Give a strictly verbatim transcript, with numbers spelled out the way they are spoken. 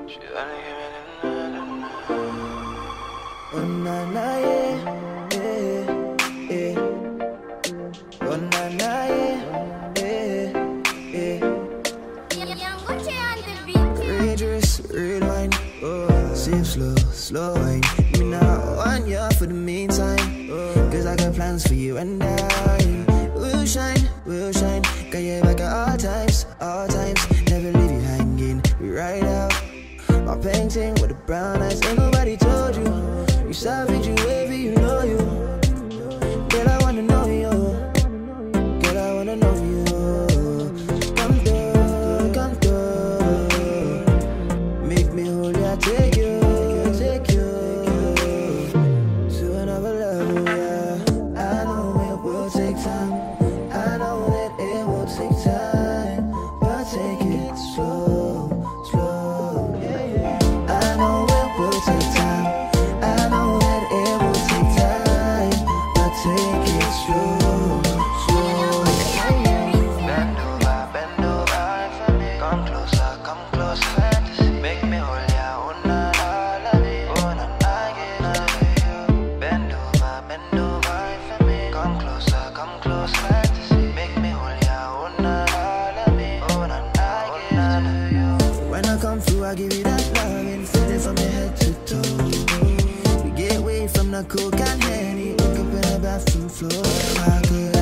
Oh na na yeah, yeah, yeah. Oh na na yeah, yeah, yeah. Dangerous, red wine, oh, sip slow, slow wine. Me now want you for the meantime, oh, cause I got plans for you and I. We'll shine, we'll shine. Got you back at all times, all times. Never leave you hanging, we ride out. My painting with the brown eyes, ain't nobody told you. You savage, you wavy, you know you. Girl, I wanna know you. Girl, I wanna know you. Come through, come through. Make me hold you, take you, take you to another level, yeah. I know it will take time. I know that it will take time, but take it slow, slow, yeah, yeah. I know it will take time. I know that it will take time, but take it slow, slow, yeah, yeah. Bend over, bend over for me. Come closer, come closer. Fantasy. Make me hold ya, oh na na na, oh na na, get to you. Bend over, bend over for me. Come closer, come closer. Fantasy. Make me hold ya, oh na na na, oh na na, get to you. When I come through, I give you that loving, feel it from your head to toe. We get away from the coke and Henny, wake up in the bathroom floor. I could